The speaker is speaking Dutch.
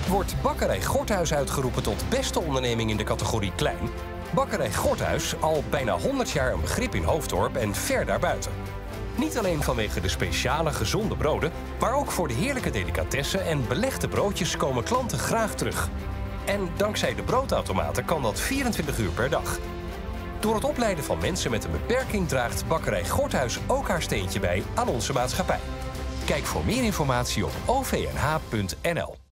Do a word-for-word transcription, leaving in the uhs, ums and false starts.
wordt Bakkerij Gorthuis uitgeroepen tot beste onderneming in de categorie klein. Bakkerij Gorthuis al bijna honderd jaar een begrip in Hoofddorp en ver daarbuiten. Niet alleen vanwege de speciale gezonde broden, maar ook voor de heerlijke delicatessen en belegde broodjes komen klanten graag terug. En dankzij de broodautomaten kan dat vierentwintig uur per dag. Door het opleiden van mensen met een beperking draagt Bakkerij Gorthuis ook haar steentje bij aan onze maatschappij. Kijk voor meer informatie op o v n h punt n l.